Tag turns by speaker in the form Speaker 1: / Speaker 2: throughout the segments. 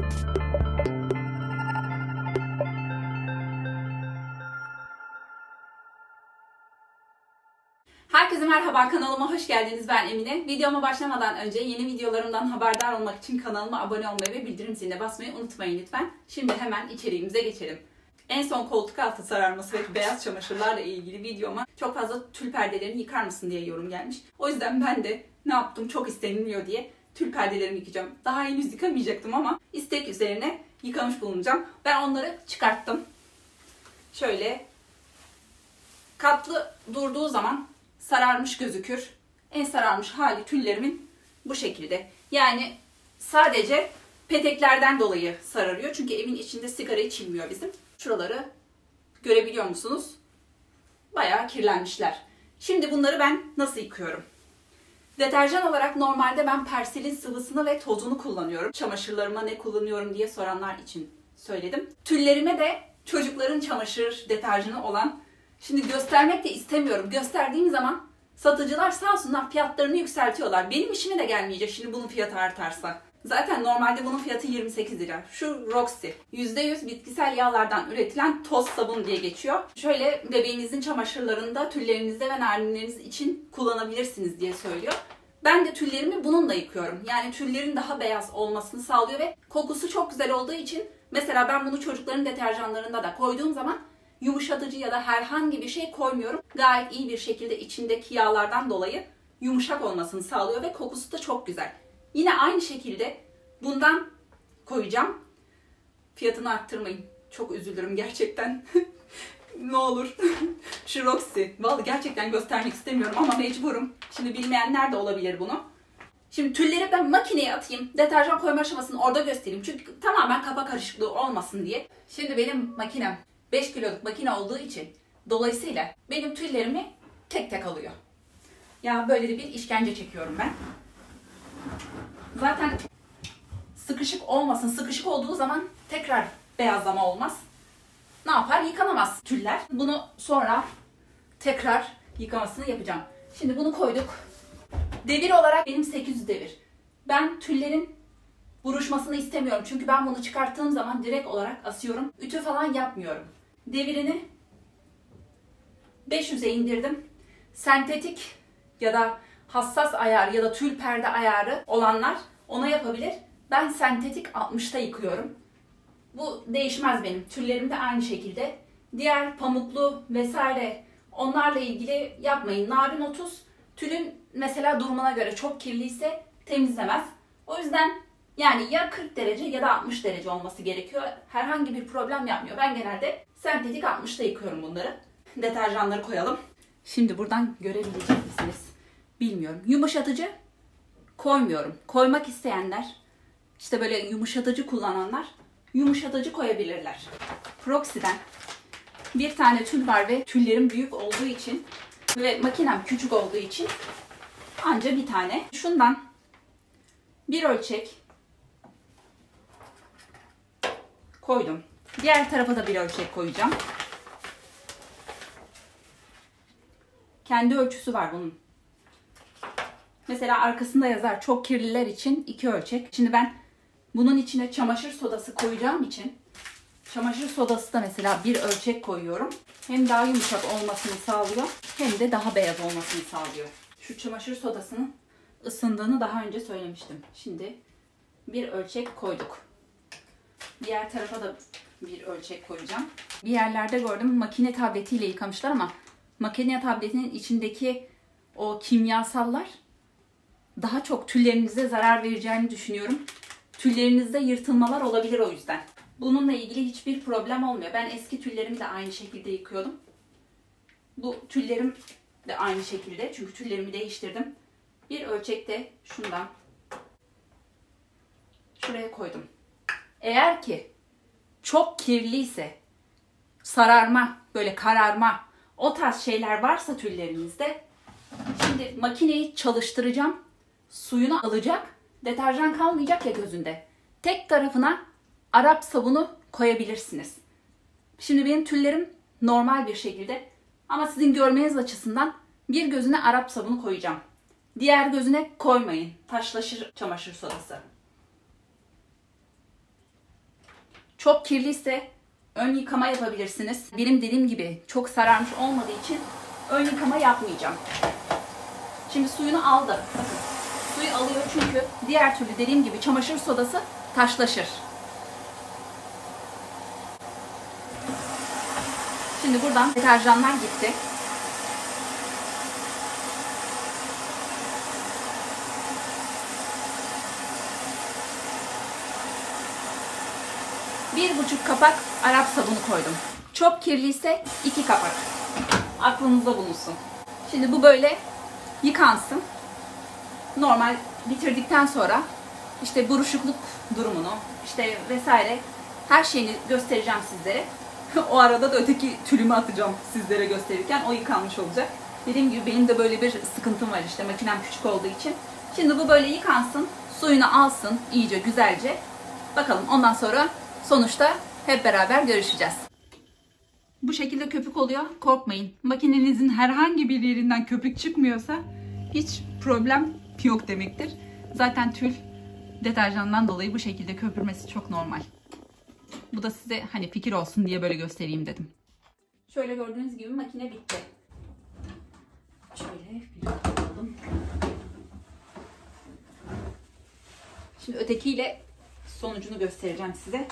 Speaker 1: Herkese merhaba, kanalıma hoş geldiniz. Ben Emine. Videoma başlamadan önce yeni videolarımdan haberdar olmak için kanalıma abone olmayı ve bildirim ziline basmayı unutmayın lütfen. Şimdi hemen içeriğimize geçelim. En son koltuk altı sararması ve beyaz çamaşırlarla ilgili videoma çok fazla tül perdelerini yıkar mısın diye yorum gelmiş. O yüzden ben de ne yaptım, çok isteniliyor diye tül perdelerimi yıkayacağım. Daha henüz yıkamayacaktım ama istek üzerine yıkamış bulunacağım. Ben onları çıkarttım. Şöyle katlı durduğu zaman sararmış gözükür. En sararmış hali tüllerimin bu şekilde. Yani sadece peteklerden dolayı sararıyor. Çünkü evin içinde sigara içilmiyor bizim. Şuraları görebiliyor musunuz? Bayağı kirlenmişler. Şimdi bunları ben nasıl yıkıyorum? Deterjan olarak normalde ben Persil'in sıvısını ve tozunu kullanıyorum. Çamaşırlarıma ne kullanıyorum diye soranlar için söyledim. Tüllerime de çocukların çamaşır deterjanı olan, şimdi göstermek de istemiyorum. Gösterdiğim zaman satıcılar sağ olsunlar fiyatlarını yükseltiyorlar. Benim işime de gelmeyecek şimdi bunun fiyatı artarsa. Zaten normalde bunun fiyatı 28 lira. Şu Roxy. %100 bitkisel yağlardan üretilen toz sabun diye geçiyor. Şöyle bebeğinizin çamaşırlarında, tüllerinizde ve narinleriniz için kullanabilirsiniz diye söylüyor. Ben de tüllerimi bununla yıkıyorum. Yani tüllerin daha beyaz olmasını sağlıyor ve kokusu çok güzel olduğu için mesela ben bunu çocukların deterjanlarında da koyduğum zaman yumuşatıcı ya da herhangi bir şey koymuyorum. Gayet iyi bir şekilde içindeki yağlardan dolayı yumuşak olmasını sağlıyor ve kokusu da çok güzel. Yine aynı şekilde bundan koyacağım. Fiyatını arttırmayın. Çok üzülürüm gerçekten. Ne olur. Şu Roxy. Vallahi gerçekten göstermek istemiyorum ama mecburum. Şimdi bilmeyenler de olabilir bunu. Şimdi tülleri ben makineye atayım. Deterjan koyma aşamasını orada göstereyim. Çünkü tamamen kafa karışıklığı olmasın diye. Şimdi benim makinem 5 kiloluk makine olduğu için dolayısıyla benim tüllerimi tek tek alıyor. Ya böyle de bir işkence çekiyorum ben. Zaten sıkışık olmasın. Sıkışık olduğu zaman tekrar beyazlama olmaz. Ne yapar? Yıkanamaz tüller. Bunu sonra tekrar yıkamasını yapacağım. Şimdi bunu koyduk. Devir olarak benim 800 devir. Ben tüllerin buruşmasını istemiyorum. Çünkü ben bunu çıkarttığım zaman direkt olarak asıyorum. Ütü falan yapmıyorum. Devirini 500'e indirdim. Sentetik ya da hassas ayar ya da tül perde ayarı olanlar ona yapabilir. Ben sentetik 60'ta yıkıyorum. Bu değişmez benim. Tüllerim de aynı şekilde. Diğer pamuklu vesaire onlarla ilgili yapmayın. Narin 30 tülün mesela durumuna göre çok kirliyse temizlemez. O yüzden yani ya 40 derece ya da 60 derece olması gerekiyor. Herhangi bir problem yapmıyor. Ben genelde sentetik 60'ta yıkıyorum bunları. Deterjanları koyalım. Şimdi buradan görebilecek misiniz? Bilmiyorum. Yumuşatıcı koymuyorum. Koymak isteyenler, işte böyle yumuşatıcı kullananlar yumuşatıcı koyabilirler. Proxy'den bir tane tül var ve tüllerim büyük olduğu için ve makinem küçük olduğu için anca bir tane. Şundan bir ölçek koydum. Diğer tarafa da bir ölçek koyacağım. Kendi ölçüsü var bunun. Mesela arkasında yazar çok kirliler için 2 ölçek. Şimdi ben bunun içine çamaşır sodası koyacağım için çamaşır sodası da mesela bir ölçek koyuyorum. Hem daha yumuşak olmasını sağlıyor hem de daha beyaz olmasını sağlıyor. Şu çamaşır sodasının ısındığını daha önce söylemiştim. Şimdi bir ölçek koyduk. Diğer tarafa da bir ölçek koyacağım. Bir yerlerde gördüm makine tabletiyle yıkamışlar ama makine tabletinin içindeki o kimyasallar daha çok tüllerinize zarar vereceğini düşünüyorum. Tüllerinizde yırtılmalar olabilir o yüzden. Bununla ilgili hiçbir problem olmuyor. Ben eski tüllerimi de aynı şekilde yıkıyordum. Bu tüllerim de aynı şekilde. Çünkü tüllerimi değiştirdim. Bir ölçek de şundan şuraya koydum. Eğer ki çok kirliyse, sararma, böyle kararma, o tarz şeyler varsa tüllerinizde, şimdi makineyi çalıştıracağım. Suyunu alacak. Deterjan kalmayacak ya gözünde. Tek tarafına Arap sabunu koyabilirsiniz. Şimdi benim tüllerim normal bir şekilde ama sizin görmeniz açısından bir gözüne Arap sabunu koyacağım. Diğer gözüne koymayın. Taşlaşır çamaşır sodası. Çok kirliyse ön yıkama yapabilirsiniz. Benim dediğim gibi çok sararmış olmadığı için ön yıkama yapmayacağım. Şimdi suyunu aldı. Bakın suyu alıyor çünkü diğer türlü dediğim gibi çamaşır sodası taşlaşır. Şimdi buradan deterjanlar gitti. Bir buçuk kapak Arap sabunu koydum. Çok kirliyse 2 kapak. Aklınızda bulunsun. Şimdi bu böyle yıkansın. Normal bitirdikten sonra işte buruşukluk durumunu işte vesaire her şeyini göstereceğim sizlere. O arada da öteki tülümü atacağım sizlere gösterirken, o yıkanmış olacak. Dediğim gibi benim de böyle bir sıkıntım var işte, makinem küçük olduğu için. Şimdi bu böyle yıkansın, suyunu alsın iyice güzelce. Bakalım ondan sonra sonuçta hep beraber görüşeceğiz. Bu şekilde köpük oluyor. Korkmayın. Makinenizin herhangi bir yerinden köpük çıkmıyorsa hiç problem yok demektir. Zaten tül deterjandan dolayı bu şekilde köpürmesi çok normal. Bu da size hani fikir olsun diye böyle göstereyim dedim. Şöyle gördüğünüz gibi makine bitti. Şöyle bir alalım. Şimdi ötekiyle sonucunu göstereceğim size.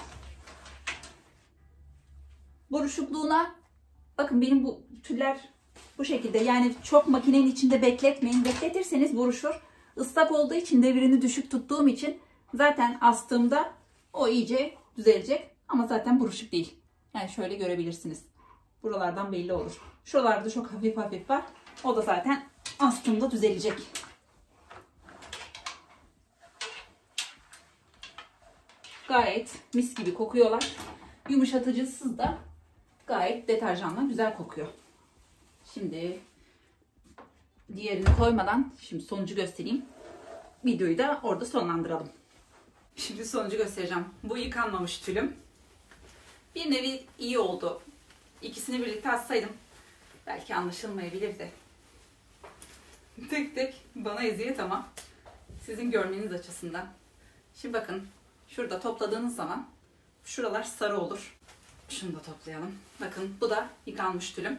Speaker 1: Buruşukluğuna bakın, benim bu tüller bu şekilde, yani çok makinenin içinde bekletmeyin. Bekletirseniz buruşur. Islak olduğu için, devirini düşük tuttuğum için zaten astığımda o iyice düzelecek. Ama zaten buruşuk değil. Yani şöyle görebilirsiniz. Buralardan belli olur. Şuralarda çok hafif hafif var. O da zaten astığımda düzelecek. Gayet mis gibi kokuyorlar. Yumuşatıcısız da gayet deterjanla güzel kokuyor. Şimdi diğerini koymadan şimdi sonucu göstereyim. Videoyu da orada sonlandıralım. Şimdi sonucu göstereceğim. Bu yıkanmamış tülüm. Bir nevi iyi oldu. İkisini birlikte atsaydım belki anlaşılmayabilirdi. Tek tek bana eziyet ama sizin görmeniz açısından. Şimdi bakın, şurada topladığınız zaman şuralar sarı olur. Şunu da toplayalım. Bakın bu da yıkanmış tülüm.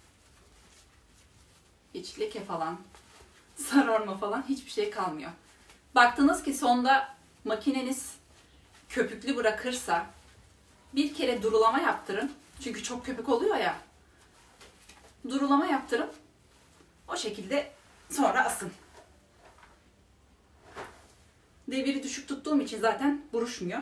Speaker 1: Hiç leke falan, sararma falan hiçbir şey kalmıyor. Baktınız ki sonda makineniz köpüklü bırakırsa bir kere durulama yaptırın. Çünkü çok köpük oluyor ya. Durulama yaptırın. O şekilde sonra asın. Deviri düşük tuttuğum için zaten buruşmuyor.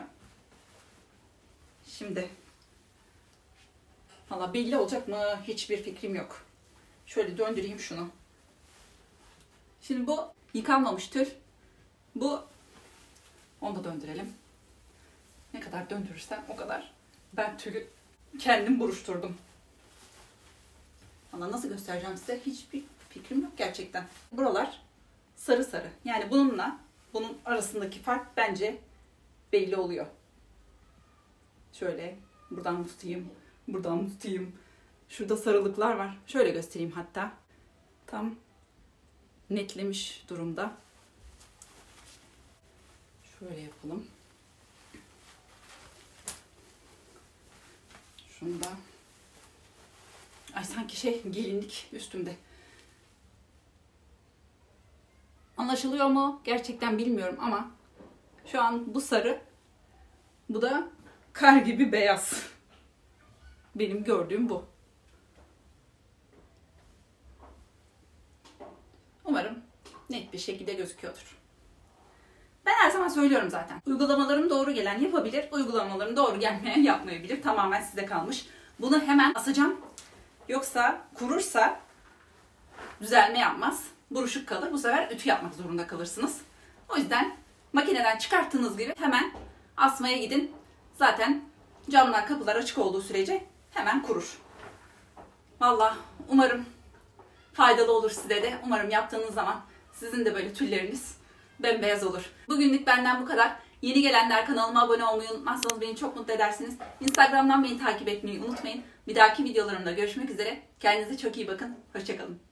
Speaker 1: Şimdi valla belli olacak mı hiçbir fikrim yok. Şöyle döndüreyim şunu. Şimdi bu yıkanmamış tül. Bu, onu da döndürelim. Ne kadar döndürürsem o kadar ben tülü kendim buruşturdum. Valla nasıl göstereceğim size hiçbir fikrim yok gerçekten. Buralar sarı sarı. Yani bununla bunun arasındaki fark bence belli oluyor. Şöyle buradan tutayım, buradan tutayım. Şurada sarılıklar var. Şöyle göstereyim hatta. Tam netlemiş durumda. Şöyle yapalım. Şunu da. Ay sanki gelinlik üstümde. Anlaşılıyor mu? Gerçekten bilmiyorum ama şu an bu sarı, bu da kar gibi beyaz. Benim gördüğüm bu. Umarım net bir şekilde gözüküyordur. Ben her zaman söylüyorum zaten. Uygulamalarım doğru gelen yapabilir, uygulamalarım doğru gelmeyen yapmayabilir. Tamamen size kalmış. Bunu hemen asacağım. Yoksa kurursa düzelme yapmaz. Buruşuk kalır. Bu sefer ütü yapmak zorunda kalırsınız. O yüzden makineden çıkarttığınız gibi hemen asmaya gidin. Zaten camlar, kapılar açık olduğu sürece hemen kurur. Vallahi umarım faydalı olur size de. Umarım yaptığınız zaman sizin de böyle tülleriniz bembeyaz olur. Bugünlük benden bu kadar. Yeni gelenler kanalıma abone olmayı unutmazsanız beni çok mutlu edersiniz. Instagram'dan beni takip etmeyi unutmayın. Bir dahaki videolarımda görüşmek üzere. Kendinize çok iyi bakın. Hoşça kalın.